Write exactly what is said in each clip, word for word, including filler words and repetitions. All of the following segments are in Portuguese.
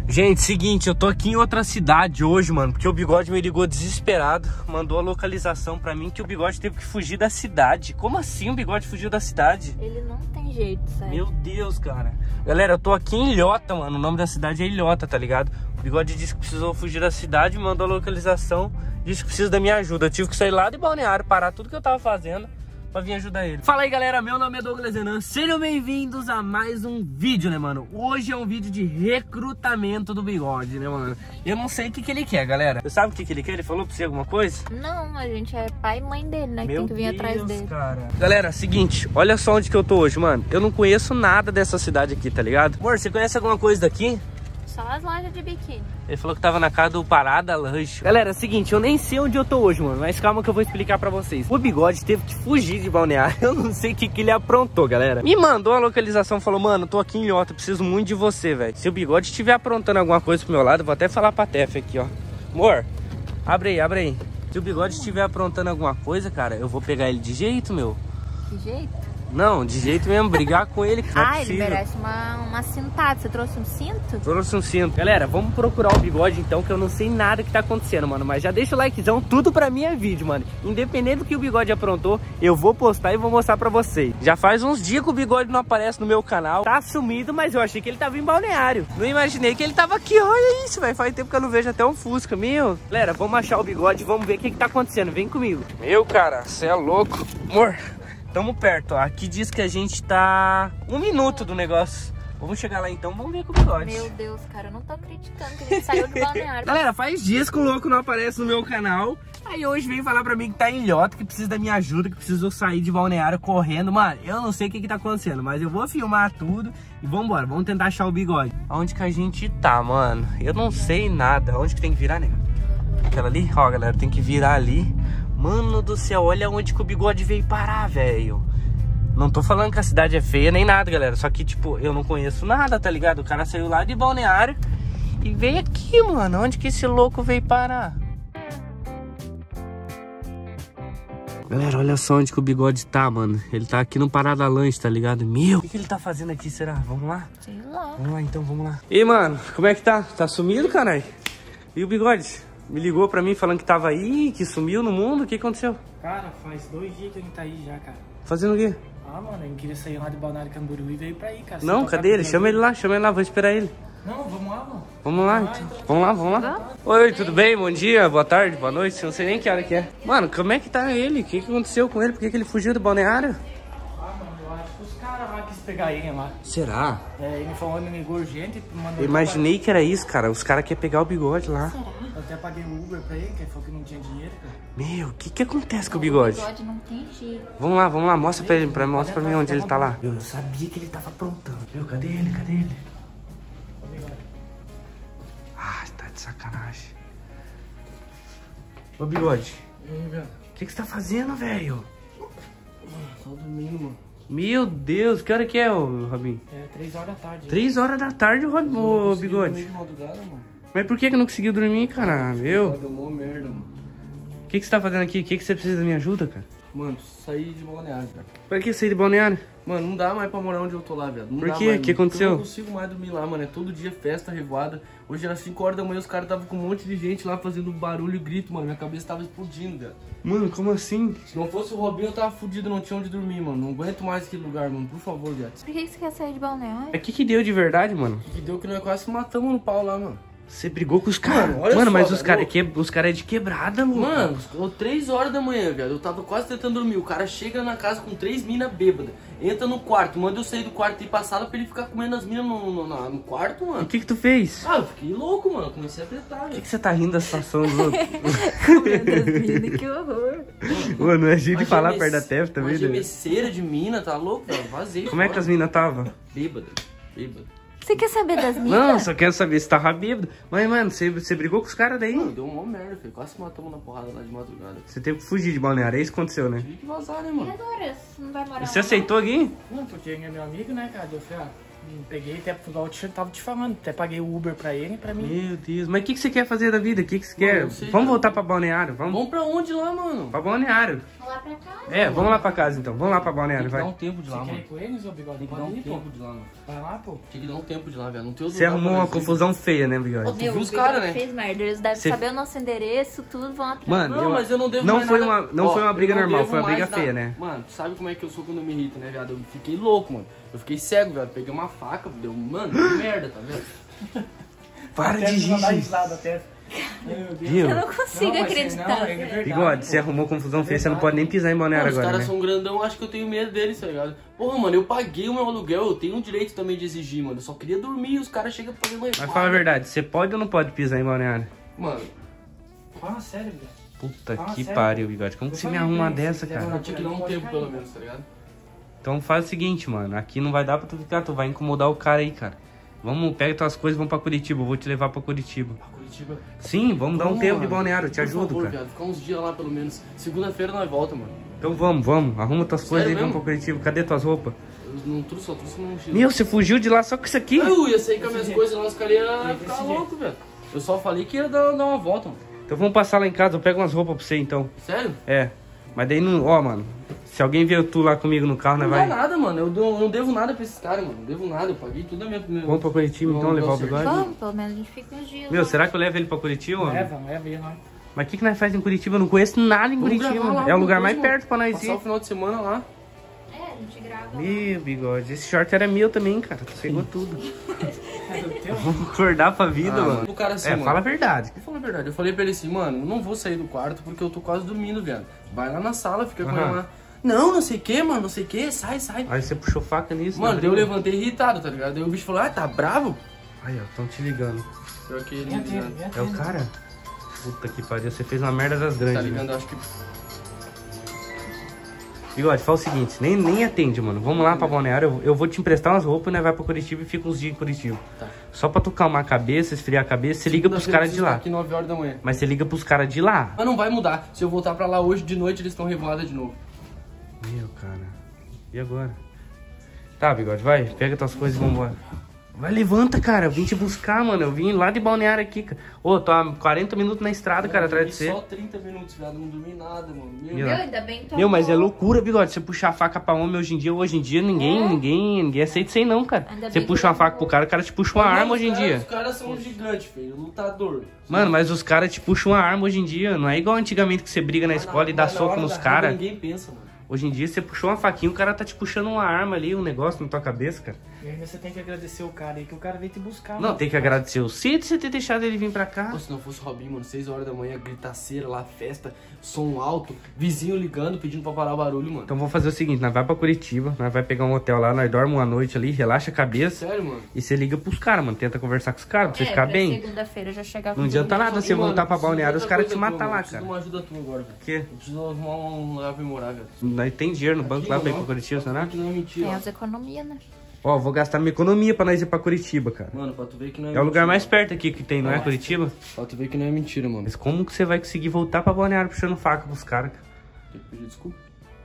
Gente, seguinte, eu tô aqui em outra cidade hoje, mano, porque o Bigode me ligou desesperado, mandou a localização pra mim que o Bigode teve que fugir da cidade. Como assim o Bigode fugiu da cidade? Ele não tem jeito, sério. Meu Deus, cara. Galera, eu tô aqui em Ilhota, mano, o nome da cidade é Ilhota, tá ligado? O Bigode disse que precisou fugir da cidade, mandou a localização, disse que precisa da minha ajuda. Eu tive que sair lá de Balneário, parar tudo que eu tava fazendo pra vir ajudar ele. Fala aí, galera, meu nome é Douglas Renan, sejam bem-vindos a mais um vídeo, né, mano? Hoje é um vídeo de recrutamento do Bigode, né, mano? Eu não sei o que que ele quer, galera. Você sabe o que que ele quer? Ele falou pra você alguma coisa? Não, a gente é pai e mãe dele, né? Meu que tem que vir Deus, atrás dele. Cara. Galera, seguinte, olha só onde que eu tô hoje, mano. Eu não conheço nada dessa cidade aqui, tá ligado? Amor, você conhece alguma coisa daqui? Só as lojas de biquíni. Ele falou que tava na casa do Parada Lanche. Galera, é o seguinte, eu nem sei onde eu tô hoje, mano, mas calma que eu vou explicar pra vocês. O Bigode teve que fugir de Balneário. Eu não sei o que que ele aprontou, galera. Me mandou a localização, falou, mano, tô aqui em Ilhota, preciso muito de você, velho. Se o Bigode estiver aprontando alguma coisa pro meu lado, eu vou até falar pra Tef aqui, ó. Amor, abre aí, abre aí. Se o Bigode estiver aprontando alguma coisa, cara, eu vou pegar ele de jeito, meu. De jeito? Não, de jeito mesmo, brigar com ele, que não é Ah, ele possível. merece uma, uma cintada. Você trouxe um cinto? Trouxe um cinto. Galera, vamos procurar o Bigode então, que eu não sei nada que tá acontecendo, mano. Mas já deixa o likezão, tudo pra mim é vídeo, mano. Independente do que o Bigode aprontou, eu vou postar e vou mostrar pra vocês. Já faz uns dias que o Bigode não aparece no meu canal. Tá sumido, mas eu achei que ele tava em Balneário. Não imaginei que ele tava aqui, olha isso, velho. Faz tempo que eu não vejo até um Fusca, meu. Galera, vamos achar o Bigode e vamos ver o que que tá acontecendo. Vem comigo. Meu, cara, você é louco. Amor, tamo perto, ó. Aqui diz que a gente tá um minuto do negócio. Vamos chegar lá então, vamos ver com o Bigode. Meu Deus, cara, eu não tô acreditando que ele saiu do balneário. Galera, faz dias que o louco não aparece no meu canal. Aí hoje vem falar pra mim que tá em Ilhota, que precisa da minha ajuda, que precisou sair de Balneário correndo. Mano, eu não sei o que que tá acontecendo, mas eu vou filmar tudo e vambora. Vamos tentar achar o Bigode. Onde que a gente tá, mano? Eu não sei nada. Onde que tem que virar, né? Aquela ali? Ó, galera, tem que virar ali. Mano do céu, olha onde que o Bigode veio parar, velho. Não tô falando que a cidade é feia nem nada, galera. Só que, tipo, eu não conheço nada, tá ligado? O cara saiu lá de Balneário e veio aqui, mano. Onde que esse louco veio parar? Galera, olha só onde que o Bigode tá, mano. Ele tá aqui no Parada Lanche, tá ligado? Meu, o que que ele tá fazendo aqui, será? Vamos lá? Sei lá. Vamos lá, então, vamos lá. E aí, mano, como é que tá? Tá sumido, caralho? E o Bigode? Me ligou pra mim falando que tava aí, que sumiu no mundo. O que aconteceu? Cara, faz dois dias que a gente tá aí já, cara. Fazendo o quê? Ah, mano, ele queria sair lá de Balneário Camboriú e veio pra aí, cara. Não, cadê ele? Chama ele lá, chama ele lá, vou esperar ele. Não, vamos lá, mano. Vamos lá, então. Vamos lá, vamos lá. Oi, tudo bem? Bom dia, boa tarde, boa noite. Eu não sei nem que hora que é. Mano, como é que tá ele? O que que aconteceu com ele? Por que que ele fugiu do Balneário? Ah, mano, eu acho que os caras lá quis pegar ele lá. Será? É, ele falou que me ligou urgente e mandou... Eu imaginei que era isso, cara. Os caras querem pegar o Bigode lá. Eu até paguei o Uber pra ele, que ele falou que não tinha dinheiro, cara. Meu, o que que acontece com o Bigode? O Bigode não tem jeito. Vamos lá, vamos lá. Mostra pra ele, pra, mostra pra mim onde ele tá lá. Eu sabia que ele tava aprontando. Meu, cadê ele? Cadê ele? Ah, tá de sacanagem. Ô, Bigode. E aí, velho? O que que você tá fazendo, velho? Só dormindo, mano. Meu Deus, que hora que é, ô, Robinho? É, três horas da tarde. Três horas da tarde, Rob... ô, Bigode. De madrugada, mano. Mas por que que não conseguiu dormir, cara? Meu? Deu uma merda, mano. O que que você tá fazendo aqui? O que que você precisa da minha ajuda, cara? Mano, saí de Balneário, cara. Pra que sair de Balneário? Mano, não dá mais pra morar onde eu tô lá, velho. Não Por dá quê? mais, O que mano. aconteceu? Eu não consigo mais dormir lá, mano. É todo dia festa, revoada. Hoje era cinco horas da manhã, os caras estavam com um monte de gente lá fazendo barulho e grito, mano. Minha cabeça tava explodindo, velho. Mano, como assim? Se não fosse o Robinho, eu tava fudido, não tinha onde dormir, mano. Não aguento mais aquele lugar, mano. Por favor, velho. Por que você quer sair de balneário? É o que que deu de verdade, mano? Que deu que nós quase matamos no pau lá, mano. Você brigou com os caras? Mano, olha Mano, só, mas os velho. caras que... os cara é de quebrada, mano. Mano, ou três horas da manhã, velho. Eu tava quase tentando dormir. O cara chega na casa com três minas bêbadas. Entra no quarto, manda eu sair do quarto e ir pra sala pra ele ficar comendo as minas no, no, no, no quarto, O mano. que que tu fez? Ah, eu fiquei louco, mano. Comecei a apertar, Por que velho. que você tá rindo da situação dos outros? Que horror. Mano, não é jeito de Uma falar gemece- perto da Tef também, Uma né? gemeceira de mina, tá louco, velho? Vazei. Como é que fora. as minas tava? Bêbada, bêbada. Você quer saber das minas? Não, só quero saber se tava bêbado. Mas, mano, você, você brigou com os caras daí? Mano, deu uma merda, filho. Quase matamos na porrada lá de madrugada. Você teve que fugir de Balneário, é isso que aconteceu, né? Tive que vazar, né, E mano? agora? Você não vai morar Você lá, aceitou aqui? Não, porque ele é meu amigo, né, cara? Eu falei, ah, peguei até igual eu te- tava te falando. Até paguei o Uber pra ele e pra mim. Meu Deus, mas o que, que você quer fazer da vida? O que, que você Mano, quer? não sei, Vamos cara. voltar pra Balneário, vamos? Vamos pra onde lá, mano? Pra Balneário. Vamos lá pra casa. É, vamos lá pra casa então. Vamos lá pra Balneário, Tem que dar vai. um tempo de lá, Você quer mano. ir com eles, ô Bigode? Tem que dar Pode um ir, pô. tempo de lá, mano. Vai lá, pô. Tem que dar um tempo de lá, velho. Não tem outro Você lugar arrumou pra uma nós ir. confusão feia, né, Bigode? Meu, Meu, os o cara, Bigode né? fez merda. Eles devem Cê- saber o nosso endereço, tudo, vão atrás. Mano, Não, mas eu não devo não mais foi nada. uma, não Ó, foi uma briga eu não normal, devo foi uma briga mais feia, nada. né? Mano, tu sabe como é que eu sou quando eu me irrito, né, viado? Eu fiquei louco, mano. Eu fiquei cego, viado. Peguei uma faca, deu, mano, que merda, tá vendo? Para Até de não dá rir. risada, até. Meu Deus. Viu? Eu não consigo Não, mas acreditar. não, é verdade, Bigode, você pô. arrumou confusão feia, você não pode nem pisar em Balneário Mano, os agora, caras né? são grandão, acho que eu tenho medo deles, tá ligado? Porra, mano, eu paguei o meu aluguel, eu tenho o direito também de exigir, mano. Eu só queria dormir e os caras chegam pra fazer uma Mas fala a verdade, você pode ou não pode pisar em Balneário? Mano, Fala sério, Bigode. Puta Fala que sério. pariu, Bigode. Como que Eu você me falei arruma uma pra ele, dessa, se cara? quiser eu tinha que dar um Pode tempo cair. pelo menos, tá ligado? Então faz o seguinte, mano. Aqui não vai dar pra tu ficar, tu vai incomodar o cara aí, cara. Vamos, pega tuas coisas e vamos pra Curitiba. Eu vou te levar pra Curitiba. Pra Curitiba. Sim, vamos dar um Vamos, tempo de mano. Balneário, eu te Por ajudo, favor, cara. viado, ficar uns dias lá pelo menos. Segunda-feira nós volta, mano. Então vamos, vamos. Arruma tuas coisas e mesmo? vamos pra Curitiba. Cadê tuas roupas? Eu não trouxe, só trouxe uma mochila. Meu, você fugiu de lá só com isso aqui? Eu ia sair com as minhas coisas lá, os caras iam Desse ficar jeito. loucos, velho. Eu só falei que ia dar, dar uma volta, mano. Então vamos passar lá em casa, eu pego umas roupas pra você então. Sério? É. Mas daí não. Ó, mano. Se alguém vier tu lá comigo no carro, né, Não vai. dá nada, mano. Eu, dou- eu não devo nada pra esses caras, mano. Não devo nada. Eu paguei tudo a minha primeira. Vamos pra Curitiba então, Vamos, levar o vamos, bigode? Vamos, pelo menos a gente fica uns dias. Meu, lá. será que eu levo ele pra Curitiba, mano? Leva, leva aí, nós. Mas o que, que nós faz em Curitiba? Eu não conheço nada em Vamos Curitiba. gravar lá É o alguma lugar mais coisa, mano. perto pra nós Passar o ir. final de semana lá. É, a gente grava lá. Meu bigode, esse short era meu também, cara. Tu pegou tudo. É do teu? Vamos acordar pra vida, Ah, mano. O cara assim, É, mano. fala a verdade. Vou falar a verdade. Eu falei pra ele assim, mano, eu não vou sair do quarto porque eu tô quase dormindo, viado. Vai lá na sala, fica com Aham. ela lá. Não, não sei o que, mano, não sei o que, sai, sai. Aí você puxou faca nisso. Mano, né? daí eu levantei irritado, tá ligado? Daí o bicho falou, ah, tá bravo? Aí, ó, tão te ligando. Pior que ele, Vem atende, ligado. vem É o atende. cara? Puta que pariu, você fez uma merda das Tá grandes, ligando, né? eu acho que. Bigode, fala o seguinte, nem, nem atende, mano. Vamos lá pra Balneário, eu, eu vou te emprestar umas roupas e nós vai pra Curitiba e fica uns dias em Curitiba. Tá. Só pra tu calmar a cabeça, esfriar a cabeça, você liga pros Segunda-feira caras de eu preciso lá. estar aqui nove horas da manhã. Mas você liga pros caras de lá. Mas não vai mudar. Se eu voltar pra lá hoje de noite, eles estão revoados de novo. Meu, cara. E agora? Tá, Bigode, vai. Pega tuas coisas e vambora. Vai, levanta, cara. Eu vim te buscar, mano. Eu vim lá de Balneário aqui, cara. Ô, tô há quarenta minutos na estrada, cara, Eu atrás de dormi você. Só trinta minutos, viado. Não dormi nada, mano. Meu Meu, Meu, ainda bem que tu Meu, mas é arrumou. loucura, Bigode. Você puxar a faca pra homem hoje em dia, hoje em dia, ninguém, É? ninguém, ninguém aceita isso aí não, cara. Ainda Você bem puxa que uma eu faca não- pro cara, o cara te puxa uma Mano, arma os hoje em caras- dia. Os caras são gigantes, filho. Lutador. Mano, mas os caras te puxam uma arma hoje em dia. Não é igual antigamente que você briga na Mas escola e dá mas na soco hora nos da raiva caras. Ninguém pensa, mano. Hoje em dia você puxou uma faquinha, o cara tá te puxando uma arma ali, um negócio na tua cabeça, cara. E ainda você tem que agradecer o cara aí, que o cara veio te buscar. Não, mano. tem que agradecer o Cid de você ter deixado ele vir pra cá. Pô, se não fosse o Robinho, mano, seis horas da manhã, gritaceira lá, festa, som alto, vizinho ligando, pedindo pra parar o barulho, mano. Então vamos fazer o seguinte, nós vai pra Curitiba, nós vai pegar um hotel lá, nós dormimos uma noite ali, relaxa a cabeça Sério, mano? e você liga pros caras, mano. Tenta conversar com os caras pra você É, ficar pra bem. segunda-feira já chegava. Não adianta nada você E, mano, voltar pra preciso de Balneário e os outra caras te coisa tua, matar mano. lá, Preciso cara. de uma ajuda tua agora, velho. Que? Eu preciso arrumar um lugar pra ir morar, velho. Nós tem dinheiro no banco lá pra ir pra Não, Curitiba, será? que não é mentira. Tem ó. as economias, né? Ó, vou gastar minha economia pra nós ir pra Curitiba, cara. Mano, pra tu ver que não é É o lugar mentira. mais perto aqui que tem, não é Curitiba? Pra tu ver que não é mentira, mano. Mas como que você vai conseguir voltar pra Balneário puxando faca pros caras, cara? Tem que pedir desculpa.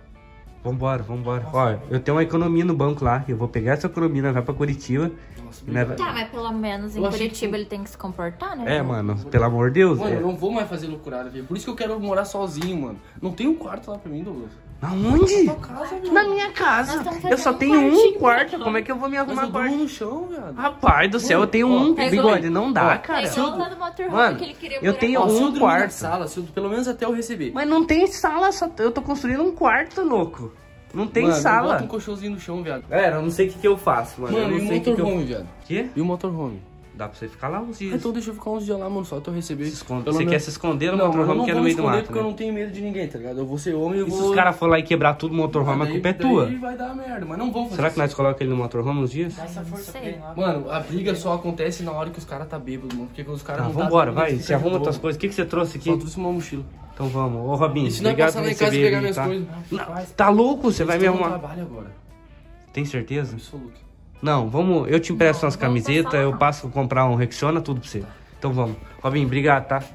Vambora, vambora. Ó, eu tenho uma economia no banco lá, eu vou pegar essa economia, nós vai pra Curitiba. Nossa, e nós obrigado. vai- Tá, mas pelo menos em Eu achei Curitiba que- ele tem que se comportar, né? É, mano, pelo amor de Deus. Mano, é. eu não vou mais fazer loucurada, velho. Por isso que eu quero morar sozinho, mano. Não tem um quarto lá pra mim, Douglas. Aonde? Na casa, velho. Na minha casa. Nós estamos Eu só fazendo tenho um um quartinho. quarto. Como é que eu vou me Mas arrumar eu durmo quarto? no chão, velho. Rapaz do céu, eu tenho Ó, um. pega Bigode, aí. não dá, É cara. igual lá do motorhome Mano, que ele queria eu morar. tenho Ó, se eu um dormir na quarto. sala, se eu- pelo menos até eu receber. Mas não tem sala, só eu tô construindo um quarto, louco. Não tem Mano, eu sala. boto um colchãozinho no chão, viado. Galera, eu não sei o que, que eu faço, mano. Mano, eu e não o sei o que, que eu... motorhome, viado? Quê? E o motorhome? Dá pra você ficar lá uns dias. Então deixa eu ficar uns dias lá, mano, só até eu receber. Se esconde- Pelo Você menos- quer se esconder no Não, mano, eu motorhome não que é no vou me meio do esconder mato, porque eu né? não tenho medo de ninguém, tá ligado? Eu vou ser homem e eu E se vou... os caras for lá e quebrar tudo o motorhome, a Daí- culpa é daí tua. vai dar merda, mas não vou fazer Será que isso. nós colocamos ele no motorhome uns dias? Dá essa força pra sei. ele lá. Mano, a briga só acontece na hora que os caras tá bêbados, mano. Porque os caras Tá, não vambora, tá vai. bêbado, Você fica de arruma boa. tuas coisas. O que, que você trouxe aqui? Só trouxe uma mochila. Então vamos. Ô, Robinho, E se nós obrigado passar por lá em casa e receber pegar aí, minhas tá? coisas? Não, Não, faz. tá louco? Você vai me Eles tão no arrumar. trabalho agora. Tem certeza? Absoluto. Não, vamos. Eu te empresto Não, umas vamos camisetas, passar lá, eu não. passo comprar um Rexona, tudo pra você. Então vamos. Robinho, obrigado, tá?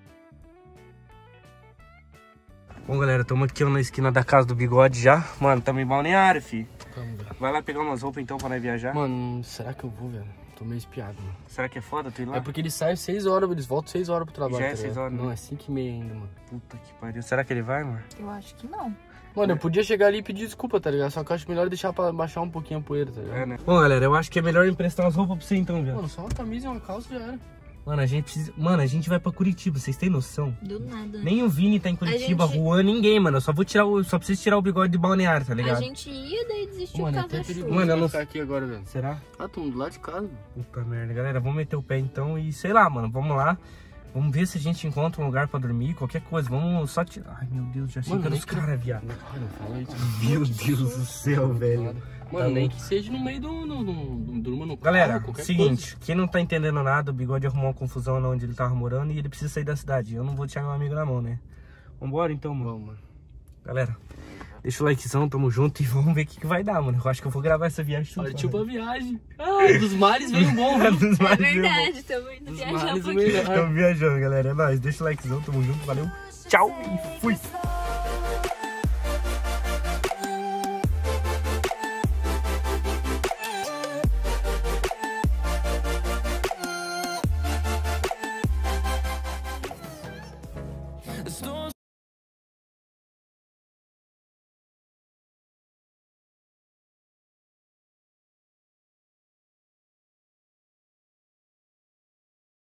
Bom, galera, estamos aqui ó, na esquina da casa do Bigode já. Mano, tamo em Balneário, fi. Vamos, velho. Vai lá pegar umas roupas então pra nós viajar. Mano, será que eu vou, velho? Tô meio espiado, mano. Será que é foda tu ir lá? É porque eles saem seis horas, eles voltam seis horas pro trabalho. Já é tá seis ligado? horas, né? Não, é cinco e meia ainda, mano. Puta que pariu. Será que ele vai, mano? Eu acho que não. Mano, eu podia chegar ali e pedir desculpa, tá ligado? Só que eu acho melhor deixar pra baixar um pouquinho a poeira, tá ligado? É, né? Bom, galera, eu acho que é melhor emprestar umas roupas pra você então, viado. Mano, só uma camisa e uma calça já era. Mano, a gente precisa... Mano, a gente vai pra Curitiba, vocês têm noção? Do nada. Nem o Vini tá em Curitiba, gente- Juan, ninguém, mano. Eu só vou tirar o... Só preciso tirar o bigode de balneário, tá ligado? A gente ia, daí desistiu Mano, é por causa até da perigoso chuva. Mano, eu não- ficar aqui agora, velho. Será? Ah, tamo do lado de casa, mano. Puta merda, galera, vamos meter o pé então e sei lá, mano, vamos lá. Vamos ver se a gente encontra um lugar pra dormir, qualquer coisa. Vamos só tirar. Ai, meu Deus, já Mano, chega nem dos que- caras, viado. Ai, não fala isso. Meu Deus do céu, velho. Mano, Tá nem bom. que seja no meio do... do, do, do durma no carro, Galera, qualquer seguinte, quem não tá entendendo nada, o Bigode arrumou uma confusão lá onde ele tava morando e ele precisa sair da cidade. Eu não vou deixar meu amigo na mão, né? Vambora então, coisa. mano. Vamos, mano. Galera, deixa o likezão, tamo junto e vamos ver o que, que vai dar, mano. Eu acho que eu vou gravar essa viagem tudo. Partiu pra viagem. Ah, dos mares veio um bom, velho. Dos É mares, meu verdade, estamos indo Dos viajar mares um o pouquinho. melhor. Tamo viajando, galera. É nóis. Deixa o likezão, tamo junto, valeu. Tchau e fui.